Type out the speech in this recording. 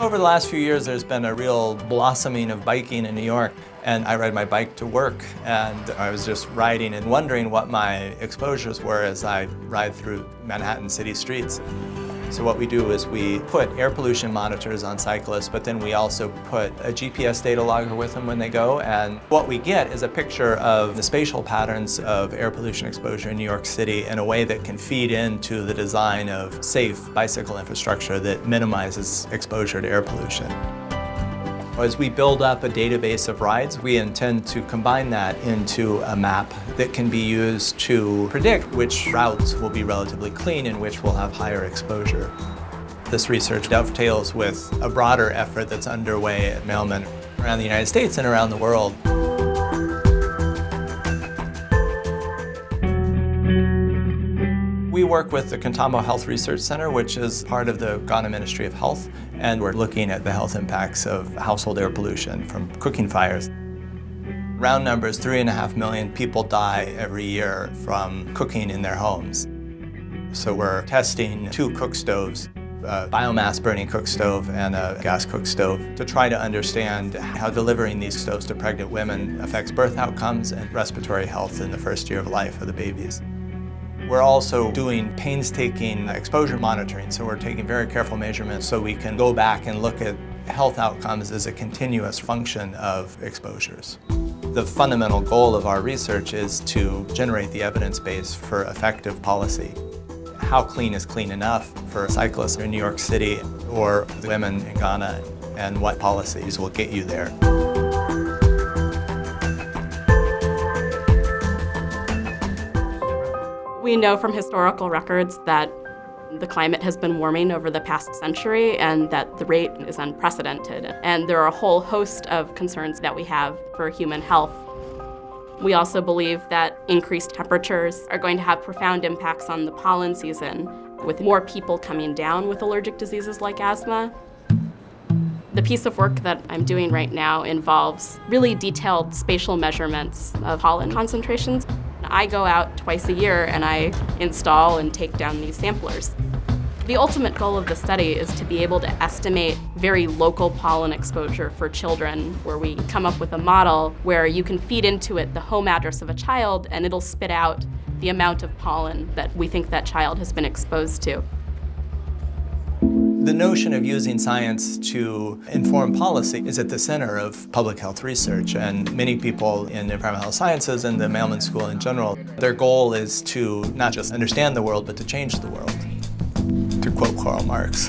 Over the last few years, there's been a real blossoming of biking in New York, and I ride my bike to work, and I was just riding and wondering what my exposures were as I ride through Manhattan city streets. So what we do is we put air pollution monitors on cyclists, but then we also put a GPS data logger with them when they go, and what we get is a picture of the spatial patterns of air pollution exposure in New York City in a way that can feed into the design of safe bicycle infrastructure that minimizes exposure to air pollution. As we build up a database of rides, we intend to combine that into a map that can be used to predict which routes will be relatively clean and which will have higher exposure. This research dovetails with a broader effort that's underway at Mailman around the United States and around the world. We work with the Contamo Health Research Center, which is part of the Ghana Ministry of Health, and we're looking at the health impacts of household air pollution from cooking fires. Round numbers, 3.5 million people die every year from cooking in their homes. So we're testing 2 cook stoves, a biomass burning cook stove and a gas cook stove, to try to understand how delivering these stoves to pregnant women affects birth outcomes and respiratory health in the first year of life of the babies. We're also doing painstaking exposure monitoring, so we're taking very careful measurements so we can go back and look at health outcomes as a continuous function of exposures. The fundamental goal of our research is to generate the evidence base for effective policy. How clean is clean enough for cyclists in New York City or women in Ghana, and what policies will get you there? We know from historical records that the climate has been warming over the past century and that the rate is unprecedented. And there are a whole host of concerns that we have for human health. We also believe that increased temperatures are going to have profound impacts on the pollen season, with more people coming down with allergic diseases like asthma. The piece of work that I'm doing right now involves really detailed spatial measurements of pollen concentrations. I go out twice a year and I install and take down these samplers. The ultimate goal of the study is to be able to estimate very local pollen exposure for children, where we come up with a model where you can feed into it the home address of a child and it'll spit out the amount of pollen that we think that child has been exposed to. The notion of using science to inform policy is at the center of public health research, and many people in environmental health sciences and the Mailman School in general, their goal is to not just understand the world, but to change the world, to quote Karl Marx.